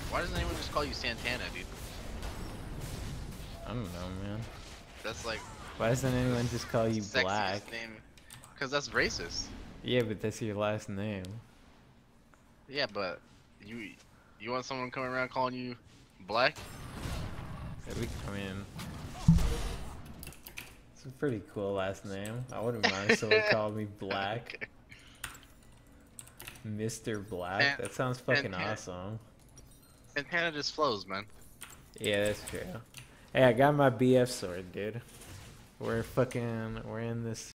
Why doesn't anyone just call you Santana, dude? I don't know, man. That's like Why doesn't anyone just call you sexiest Black? name. Cause that's racist. Yeah, but that's your last name. Yeah, but you want someone coming around calling you Black? I mean, it's a pretty cool last name. I wouldn't mind if someone called me Black. Okay. Mr. Black. That sounds fucking awesome. Santana just flows, man. Yeah, that's true. Hey, I got my BF sword, dude. We're in this